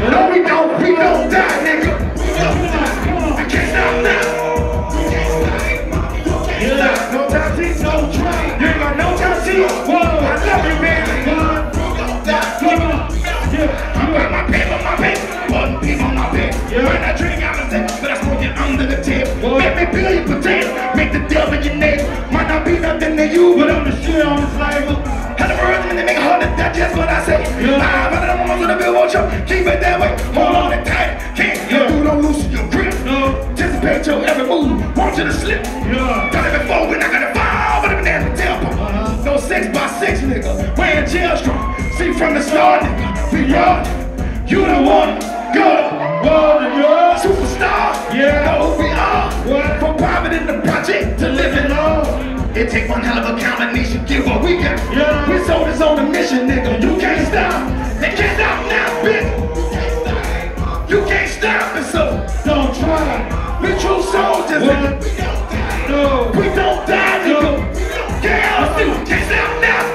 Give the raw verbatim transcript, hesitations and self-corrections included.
No, we don't, we don't die, nigga. I can't stop now. Yeah, no time to no try. You ain't got no time to whoa, I love you, man. I buy my paper, my paper, one piece on my bed. When I drink out of it, but I smoke it under the table. Make me peel your potato, make the devil in your neck. Might not be nothing to you, but I'm the shit on the flavor. Had the words and they make it hard to digest what I say. Live out of the ones on the billboard show, keep it that way. Hold on it tight, can't you do, don't loosen your grip. Anticipate your every move, want you to slip. Done it before when I got to fall, but I'm in the temple. No six by six, nigga, wearing jail strong. See from the start, nigga, we run. You the one, good, one, you're superstar. Yeah, know who we are. What? From poverty in the project to living long. It take one hell of a combination, give what we got. Yeah. We sold this on a mission, nigga. You can't stop. They can't stop now, bitch. You can't stop us, so don't try. We true soldiers, nigga. We don't die, no. We don't die, nigga. No. Yeah, we can't stop now.